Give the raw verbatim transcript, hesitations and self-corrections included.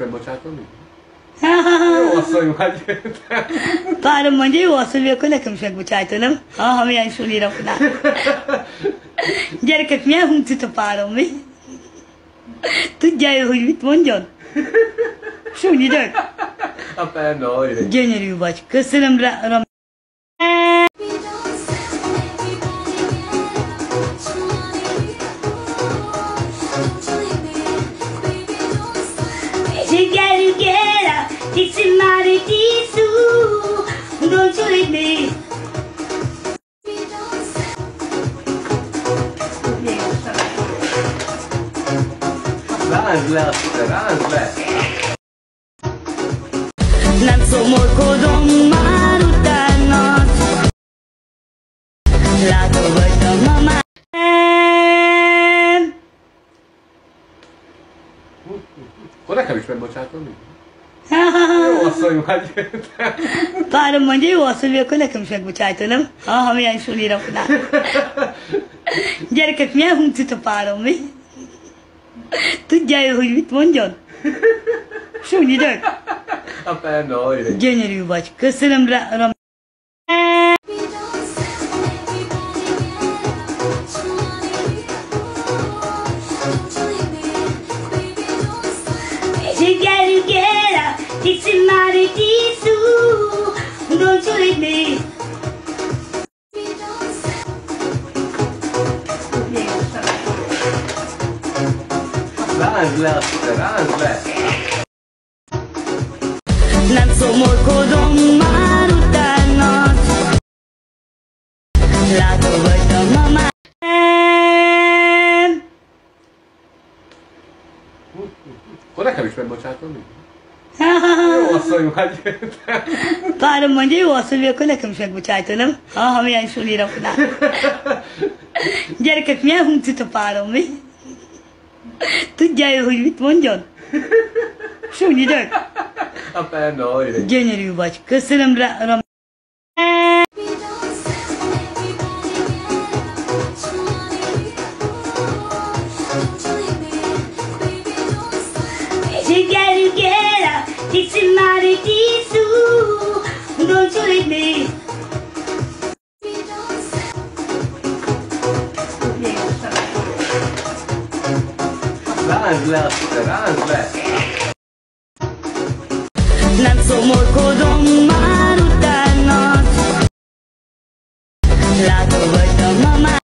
megbocsájtani? Jó asszony vagy. Párom mondja, jó asszony, akkor nekem is megbocsájtani, nem? Ha, milyen suli raknál. Gyerekek, milyen huncit a párom, mi? Tudja ő, hogy mit mondjon? Súnyi dög. A penna, Gyönyörű vagy. Köszönöm rá. Together, together, it's in my tissue. Don't you leave me. Ránz le, ránz le! Nem szomorkodom már utána. Látogattam ma már. Akkor nekem is megbocsájtani? Jó asszony vagy. Párom mondja, jó asszony, akkor nekem is megbocsájtani, nem? Ha, milyen suli raknál. Gyerekek, milyen huncit a párom, mi? Tudja ő, hogy mit mondjon? Súnyi dög. A penna, Gyönyörű vagy. Köszönöm rá. Together, together, it's in my tissue. Don't you leave me. Ránz le, ránz le! Nem szomorkodom már utána. Látogattam ma már. Akkor nekem is megbocsájtani? Jó asszony vagy. Párom mondja, jó asszony, akkor nekem is megbocsájtani, nem? Ha, milyen suli raknál. Gyerekek, milyen huncit a párom, mi? Tudja ő, hogy mit mondjon? Súnyi dög. A penna, Gyönyörű vagy. Köszönöm rá. Together, together, it's in my tissue. Don't you leave me. Ránz le, ránz le! Nem szomorkodom.